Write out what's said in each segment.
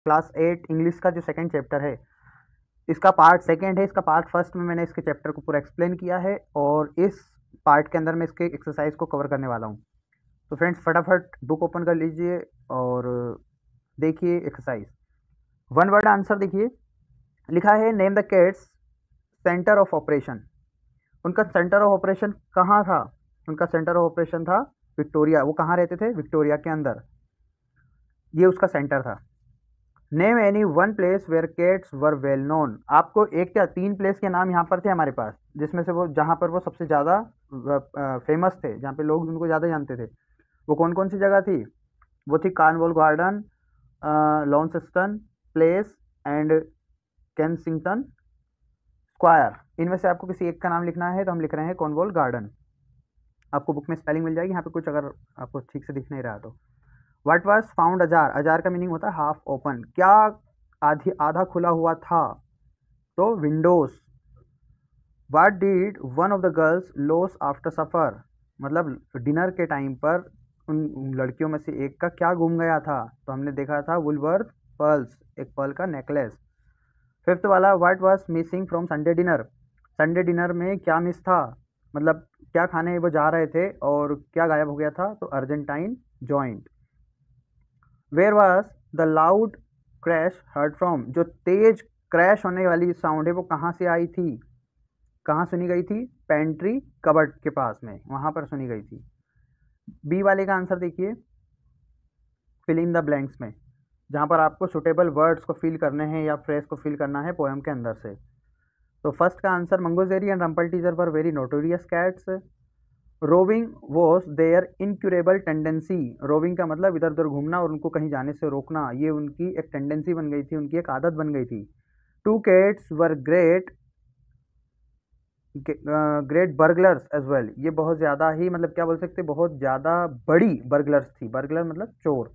Class 8 English का जो second chapter है, इसका पार्ट सेकंड है। इसका पार्ट फर्स्ट में मैंने इसके चैप्टर को पूरा एक्सप्लेन किया है और इस पार्ट के अंदर मैं इसके एक्सरसाइज को कवर करने वाला हूँ। तो फ्रेंड्स फटाफट बुक ओपन कर लीजिए और देखिए एक्सरसाइज। वन वर्ड आंसर देखिए, लिखा है name the cats centre of operation. उनका सेंटर ऑफ ऑपरेशन कहाँ था? उनका सेंटर ऑफ ऑपरेशन था विक्टोरिया। वो कहाँ रहते थे? विक्टोरिया के अंदर, ये उसका सेंटर था। Name any one place where cats were well known. आपको एक या तीन प्लेस के नाम यहाँ पर थे हमारे पास, जिसमें से वो जहाँ पर वो सबसे ज़्यादा फेमस थे, जहाँ पे लोग उनको ज़्यादा जानते थे। वो कौन कौन सी जगह थी? वो थी Cornwall garden, Launceston place and Kensington square. इनमें से आपको किसी एक का नाम लिखना है, तो हम लिख रहे हैं कॉर्नवॉल गार्डन। आपको बुक में स्पेलिंग मिल जाएगी यहाँ पे कुछ, अगर आपको ठीक से दिख नहीं रहा तो। What was found ajar. Ajar का मीनिंग होता है हाफ ओपन। क्या आधा खुला हुआ था? तो windows. What did one of the girls loss after supper. मतलब डिनर के टाइम पर उन लड़कियों में से एक का क्या गुम गया था? तो हमने देखा था वुलवर्थ पर्ल्स, एक पर्ल का नेकलेस। फिफ्थ वाला, what was missing from Sunday dinner. Sunday dinner में क्या मिस था? मतलब क्या खाने वो जा रहे थे और क्या गायब हो गया था? तो Argentine joint. Where was the loud crash heard from. जो तेज क्रैश होने वाली साउंड है वो कहाँ से आई थी? कहाँ सुनी गई थी? पेंट्री कबर्ड के पास में, वहाँ पर सुनी गई थी। बी वाले का आंसर देखिए, फिल इन द ब्लैंक्स में, जहाँ पर आपको सुटेबल वर्ड्स को फिल करने हैं या फ्रेज को फिल करना है पोएम के अंदर से। तो फर्स्ट का answer, Mungojerrie and Rumpleteazer were very notorious cats. Roving was their incurable tendency. Roving का मतलब इधर उधर घूमना और उनको कहीं जाने से रोकना, ये उनकी एक टेंडेंसी बन गई थी, उनकी एक आदत बन गई थी। Two cats were great burglars as well. ये बहुत ज़्यादा ही, मतलब क्या बोल सकते, बहुत ज़्यादा बड़ी बर्गलर्स थी। बर्गलर मतलब चोर।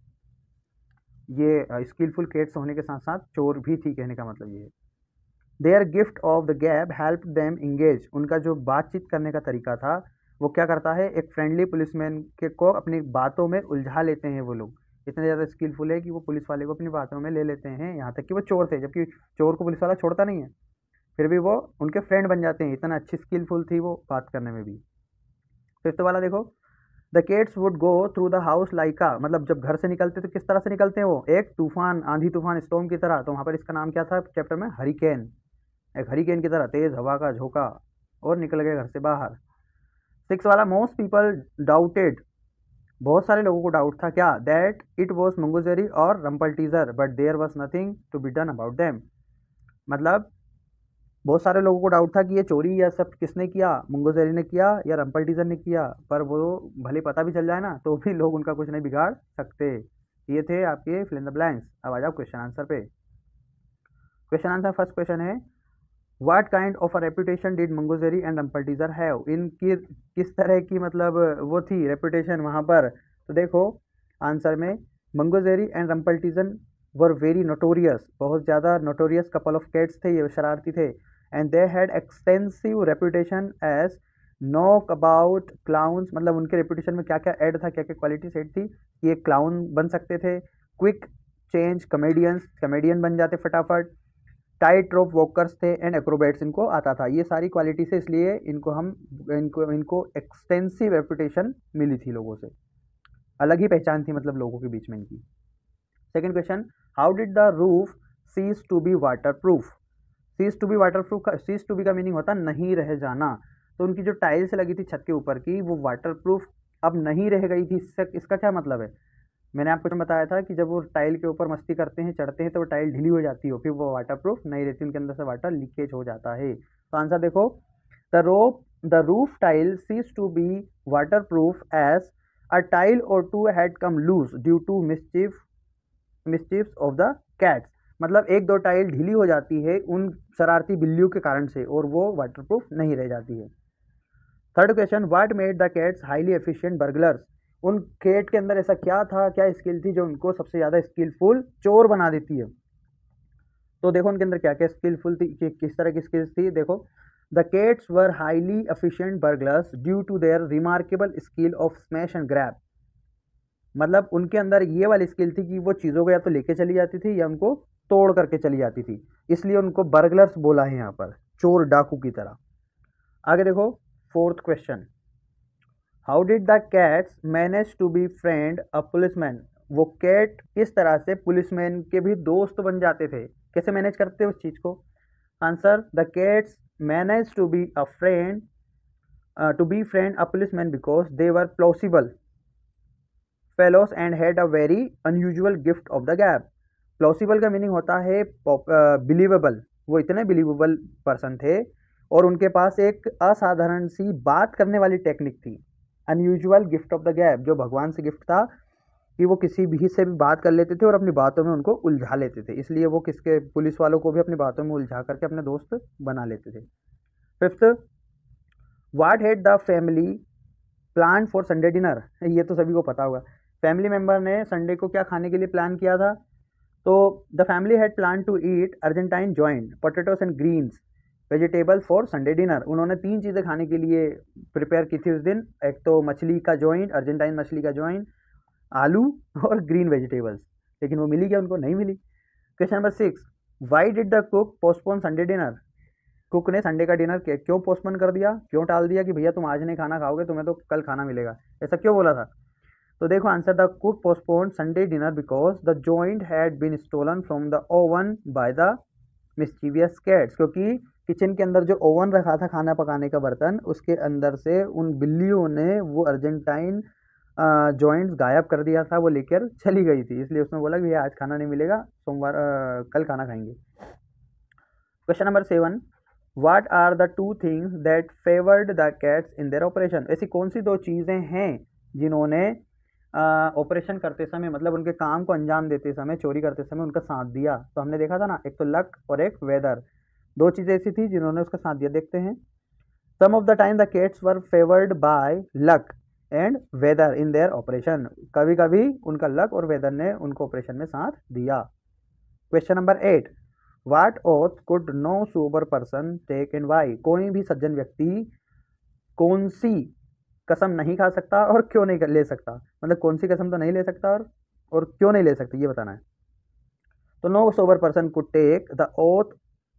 ये स्किलफुल कैट्स होने के साथ साथ चोर भी थी, कहने का मतलब ये है। Their gift of the gab help them engage. उनका जो बातचीत करने का तरीका था, वो क्या करता है, एक फ्रेंडली पुलिसमैन के को अपनी बातों में उलझा लेते हैं। वो लोग इतने ज़्यादा स्किलफुल है कि वो पुलिस वाले को अपनी बातों में ले लेते हैं, यहाँ तक कि वो चोर थे, जबकि चोर को पुलिस वाला छोड़ता नहीं है, फिर भी वो उनके फ्रेंड बन जाते हैं। इतना अच्छी स्किलफुल थी वो बात करने में भी। फिफ्थ वाला देखो, the cats would go through the house like a. मतलब जब घर से निकलते तो किस तरह से निकलते हैं वो? एक तूफान, आंधी तूफान, स्टॉर्म की तरह। तो वहाँ पर इसका नाम क्या था चैप्टर में? हरिकेन। एक हरिकेन की तरह तेज हवा का झोंका, और निकल गए घर से बाहर। सिक्स वाला, मोस्ट पीपल डाउटेड। बहुत सारे लोगों को डाउट था क्या? दैट इट वॉज मंगोजेरी और Rumpleteazer but there was nothing to be done about them. मतलब बहुत सारे लोगों को डाउट था कि ये चोरी या सब किसने किया, मंगोजेरी ने किया या रम्पलटीजर ने किया, पर वो भले पता भी चल जाए ना तो भी लोग उनका कुछ नहीं बिगाड़ सकते। ये थे आपके फिल इन द ब्लैंक्स। अब आ जाओ क्वेश्चन आंसर पे। क्वेश्चन आंसर फर्स्ट क्वेश्चन है, what kind of a reputation did Mungojerrie and Rumpleteazer have. इनकी किस तरह की मतलब वो थी रेपुटेशन वहाँ पर? तो देखो आंसर में, Mungojerrie and Rumpleteazer were very notorious. बहुत ज़्यादा नोटोरियस कपल ऑफ कैट्स थे, ये शरारती थे। And they had extensive reputation as knockabout clowns. मतलब उनके रेपुटेशन में क्या क्या ऐड था, क्या क्या क्वालिटी सेट थी कि ये क्लाउन बन सकते थे। क्विक चेंज कमेडियंस, कमेडियन बन जाते फटाफट। टाइट रोप वॉकर्स थे एंड एक्रोबैट्स, इनको आता था। ये सारी क्वालिटी से इसलिए इनको एक्सटेंसिव रेपुटेशन मिली थी लोगों से, अलग ही पहचान थी मतलब लोगों के बीच में इनकी। Second question, how did the roof cease to be waterproof. Cease to be waterproof का, सीज टू बी का मीनिंग होता है नहीं रह जाना। तो उनकी जो टाइल्स लगी थी छत के ऊपर की, वो वाटर प्रूफ अब नहीं रह गई थी। इसका क्या मतलब है? मैंने आपको जो बताया था कि जब वो टाइल के ऊपर मस्ती करते हैं, चढ़ते हैं, तो वो टाइल ढीली हो जाती है, फिर वो वाटर प्रूफ नहीं रहती, उनके अंदर से वाटर लीकेज हो जाता है। तो आंसर देखो, the roof tile cease to be waterproof as a tile और two had come loose due to mischiefs of the cats. मतलब एक दो टाइल ढीली हो जाती है उन शरारती बिल्लियों के कारण से, और वो वाटरप्रूफ नहीं रह जाती है। Third question, what made the cats highly efficient burglars. उन कैट के अंदर ऐसा क्या था, क्या स्किल थी जो उनको सबसे ज़्यादा स्किलफुल चोर बना देती है? तो देखो उनके अंदर क्या क्या स्किलफुल थी, किस तरह की स्किल्स थी। देखो, the cats were highly efficient burglars due to their remarkable skill of smash and grab. मतलब उनके अंदर ये वाली स्किल थी कि वो चीज़ों को या तो लेके चली जाती थी या उनको तोड़ करके चली जाती थी, इसलिए उनको बर्गलर्स बोला है यहाँ पर, चोर डाकू की तरह। आगे देखो, fourth question, how did the cats manage to befriend a policeman. वो कैट किस तरह से पुलिसमैन के भी दोस्त बन जाते थे, कैसे मैनेज करते उस चीज़ को। Answer, the cats manage to be a friend a policeman because they were plausible fellows and had a very unusual gift of the gab। Plausible का मीनिंग होता है बिलीवेबल, वो इतने बिलीवेबल पर्सन थे और उनके पास एक असाधारण सी बात करने वाली टेक्निक थी। Unusual gift of the gab, जो भगवान से गिफ्ट था कि वो किसी भी से भी बात कर लेते थे और अपनी बातों में उनको उलझा लेते थे, इसलिए वो किसके पुलिस वालों को भी अपनी बातों में उलझा करके अपने दोस्त बना लेते थे। Fifth, what had the family plan for Sunday dinner. ये तो सभी को पता होगा, फैमिली मेंबर ने संडे को क्या खाने के लिए प्लान किया था। तो the family had plan to eat Argentine joint potatoes and greens vegetable for Sunday dinner. उन्होंने 3 चीज़ें खाने के लिए प्रिपेयर की थी उस दिन, एक तो मछली का जॉइंट, अर्जेंटाइन मछली का जॉइंट, आलू और ग्रीन वेजिटेबल्स, लेकिन वो मिली क्या, उनको नहीं मिली। Question number 6, why did the cook postpone Sunday dinner. Cook ने संडे का डिनर क्यों पोस्टपोन कर दिया, क्यों टाल दिया कि भैया तुम आज नहीं खाना खाओगे, तुम्हें तो कल खाना मिलेगा, ऐसा क्यों बोला था। तो देखो answer, the cook postpone Sunday dinner because the joint had been stolen from the oven by the mischievous cats. क्योंकि किचन के अंदर जो ओवन रखा था खाना पकाने का बर्तन, उसके अंदर से उन बिल्लियों ने वो अर्जेंटाइन जॉइंट्स गायब कर दिया था, वो लेकर चली गई थी, इसलिए उसने बोला कि भैया आज खाना नहीं मिलेगा, सोमवार कल खाना खाएंगे। Question number 7, what are the 2 things that favoured the cats in their operation. ऐसी कौन सी 2 चीज़ें हैं जिन्होंने ऑपरेशन करते समय, मतलब उनके काम को अंजाम देते समय, चोरी करते समय उनका साथ दिया। तो हमने देखा था ना, एक तो लक और एक वेदर, 2 चीज़ें ऐसी थी जिन्होंने उसका साथ दिया। देखते हैं, some of the time the cats were favoured by luck and weather in their operation. कभी कभी उनका लक और वेदर ने उनको ऑपरेशन में साथ दिया। Question number 8, what oath could no sober person take and why. कोई भी सज्जन व्यक्ति कौन सी कसम नहीं खा सकता और क्यों नहीं ले सकता, मतलब कौन सी कसम तो नहीं ले सकता और क्यों नहीं ले सकता, ये बताना है। तो no sober person could take the oath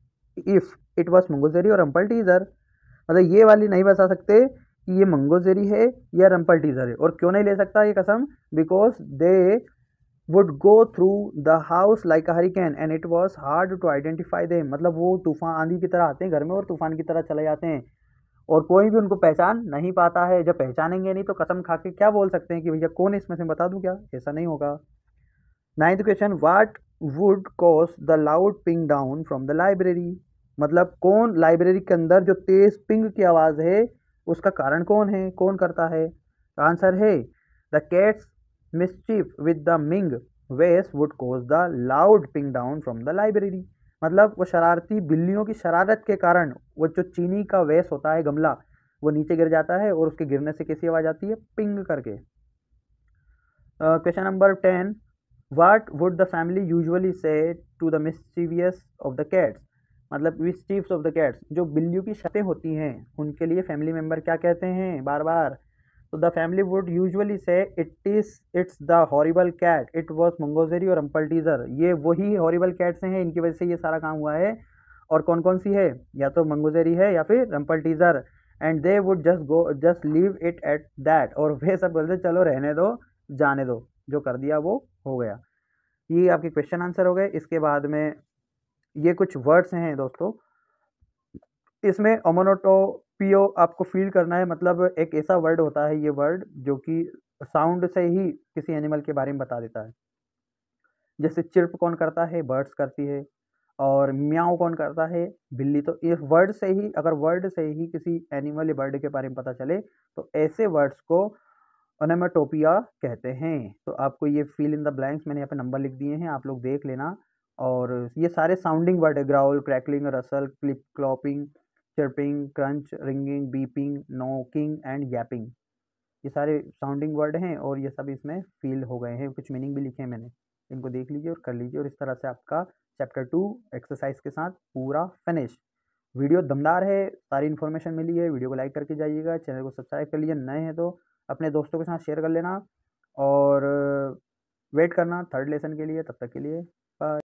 if it was Mungojerrie और रंपल टीजर। मतलब ये वाली नहीं बता सकते कि ये मंगोजेरी है या रंपल टीजर है, और क्यों नहीं ले सकता ये कसम, because they would go through the house like a hurricane and it was hard to identify them. मतलब वो तूफान आंधी की तरह आते हैं घर में और तूफान की तरह चले जाते हैं और कोई भी उनको पहचान नहीं पाता है। जब पहचानेंगे नहीं तो कसम खा के क्या बोल सकते हैं कि भैया कौन है इसमें से, बता दूं क्या, ऐसा नहीं होगा। 9th question, what would cause the loud ping down from the library. मतलब कौन लाइब्रेरी के अंदर जो तेज पिंग की आवाज़ है उसका कारण कौन है, कौन करता है। आंसर है, the cats mischief with the Ming vase would cause the loud ping down from the library. मतलब वो शरारती बिल्लियों की शरारत के कारण वो जो चीनी का वेस होता है, गमला, वो नीचे गिर जाता है और उसके गिरने से कैसी आवाज़ आती है, पिंग करके। Question number 10, what would the family usually say to the mischievous of the cats. मतलब मिस्चीव्स ऑफ द कैट्स, जो बिल्लियों की शर्तें होती हैं उनके लिए फैमिली मेम्बर क्या कहते हैं बार बार। तो the family would usually say it's the horrible cat, it was Mungojerrie और रंपल टीजर। ये वही हॉरिबल कैट्स हैं, इनकी वजह से ये सारा काम हुआ है। और कौन कौन सी है, या तो मंगोजेरी है या फिर Rumpleteazer. And they would just leave it at that, और वे सब बोलते चलो रहने दो, जाने दो, जो कर दिया वो हो गया। ये आपके क्वेश्चन आंसर हो गए। इसके बाद में ये कुछ वर्ड्स हैं दोस्तों, इसमें ओमोनोटोपियो आपको फील करना है। मतलब एक ऐसा वर्ड होता है ये वर्ड जो कि साउंड से ही किसी एनिमल के बारे में बता देता है। जैसे चिर्प कौन करता है, बर्ड्स करती है, और म्याऊ कौन करता है, बिल्ली। तो इस वर्ड से ही, अगर वर्ड से ही किसी एनिमल या बर्ड के बारे में पता चले तो ऐसे वर्ड्स को ओनोमेटोपिया कहते हैं। तो आपको ये फिल इन द ब्लैंक्स मैंने यहाँ पे नंबर लिख दिए हैं, आप लोग देख लेना। और ये सारे साउंडिंग वर्ड है, growl, crackling, rustle, clip, clopping, chirping, crunch, ringing, beeping, knocking and yapping. ये सारे साउंडिंग वर्ड हैं और ये सब इसमें फील हो गए हैं, कुछ मीनिंग भी लिखे हैं मैंने, इनको देख लीजिए और कर लीजिए। और इस तरह से आपका चैप्टर 2 एक्सरसाइज के साथ पूरा फिनिश। वीडियो दमदार है, सारी इन्फॉर्मेशन मिली है। वीडियो को लाइक करके जाइएगा, चैनल को सब्सक्राइब कर लीजिए, नए हैं तो अपने दोस्तों के साथ शेयर कर लेना। और वेट करना थर्ड लेसन के लिए। तब तक के लिए बाय।